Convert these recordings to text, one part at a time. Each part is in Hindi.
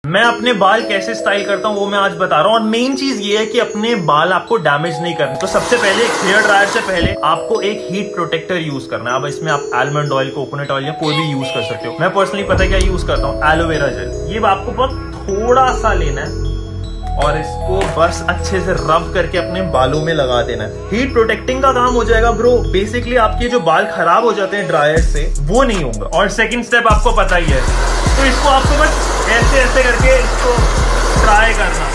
मैं अपने बाल कैसे स्टाइल करता हूँ वो मैं आज बता रहा हूँ। और मेन चीज ये है कि अपने बाल आपको डैमेज नहीं करने। तो सबसे पहले हेयर ड्रायर से पहले आपको एक हीट प्रोटेक्टर यूज करना है। अब इसमें आप आलमंड ऑयल, कोकोनट ऑयल या कोई भी यूज कर सकते हो। मैं पर्सनली पता है क्या यूज करता हूँ, एलोवेरा जेल। ये आपको बहुत थोड़ा सा लेना है और इसको बस अच्छे से रब करके अपने बालों में लगा देना है। हीट प्रोटेक्टिंग का काम हो जाएगा ब्रो। बेसिकली आपके जो बाल खराब हो जाते हैं ड्रायर से, वो नहीं होंगे। और सेकंड स्टेप आपको पता ही है, तो इसको आपको बस ऐसे ऐसे करके इसको ट्राई करना।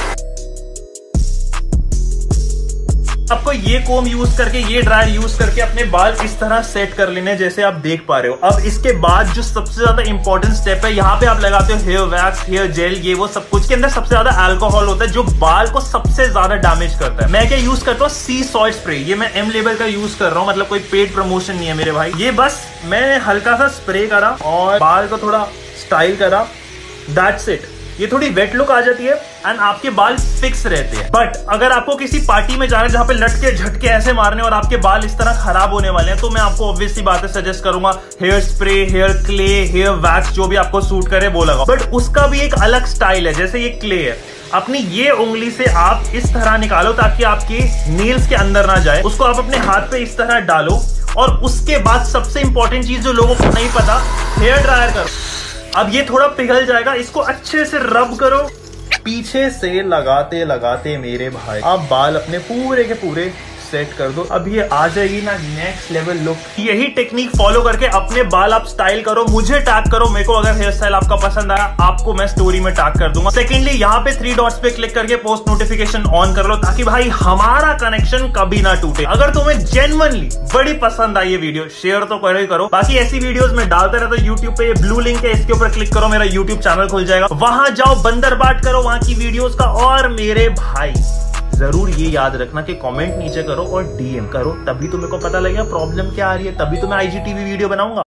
आपको ये कोम यूज करके, ये ड्रायर यूज करके अपने बाल इस तरह सेट कर लेने जैसे आप देख पा रहे हो। अब इसके बाद जो सबसे ज्यादा इंपॉर्टेंट स्टेप है, यहाँ पे आप लगाते हो हेयर वैक्स, हेयर जेल, ये वो सब कुछ। के अंदर सबसे ज्यादा अल्कोहल होता है जो बाल को सबसे ज्यादा डैमेज करता है। मैं क्या यूज करता हूँ, सी सॉल्ट स्प्रे। ये मैं एम लेवल का यूज कर रहा हूँ, मतलब कोई पेड प्रमोशन नहीं है मेरे भाई। ये बस मैं हल्का सा स्प्रे करा और बाल को थोड़ा स्टाइल करा, दैट्स इट। ये थोड़ी वेट लुक आ जाती है एंड आपके बाल फिक्स रहते हैं। बट अगर आपको किसी पार्टी में जाना है जहां पे लटके झटके ऐसे मारने और आपके बाल इस तरह खराब होने वाले हैं, तो मैं आपको ऑब्वियसली बातें सजेस्ट करूंगा, hair spray, hair clay, hair wax, जो भी आपको सूट करे वो लगाओ। बट उसका भी एक अलग स्टाइल है। जैसे ये क्ले है, अपनी ये उंगली से आप इस तरह निकालो ताकि आपके नेल्स के अंदर ना जाए। उसको आप अपने हाथ पे इस तरह डालो और उसके बाद सबसे इंपॉर्टेंट चीज जो लोगों को नहीं पता, हेयर ड्रायर करो। अब ये थोड़ा पिघल जाएगा, इसको अच्छे से रब करो, पीछे से लगाते लगाते मेरे भाई आप बाल अपने पूरे के पूरे सेट कर दो। अब ये आ जाएगी ना नेक्स्ट लेवल लुक। यही टेक्निक फॉलो करके अपने बाल आप स्टाइल करो, मुझे टैग करो। मेरे को अगर हेयर स्टाइल आपका पसंद आया, आपको मैं स्टोरी में टैग कर दूंगा। सेकेंडली यहाँ पे 3 डॉट्स पे क्लिक करके पोस्ट नोटिफिकेशन ऑन कर लो ताकि भाई हमारा कनेक्शन कभी ना टूटे। अगर तुम्हें जेन्युइनली बड़ी पसंद आई ये वीडियो, शेयर तो करो ही करो। बाकी ऐसी वीडियोस में डालते रहता हूं यूट्यूब पे। ये ब्लू लिंक है, इसके ऊपर क्लिक करो, मेरा यूट्यूब चैनल खुल जाएगा। वहां जाओ, बंदर बाट करो वहां की वीडियोस का। और मेरे भाई जरूर ये याद रखना कि कमेंट नीचे करो और डीएम करो, तभी तो मेरे को पता लगेगा प्रॉब्लम क्या आ रही है, तभी तो मैं आईजीटीवी वीडियो बनाऊंगा।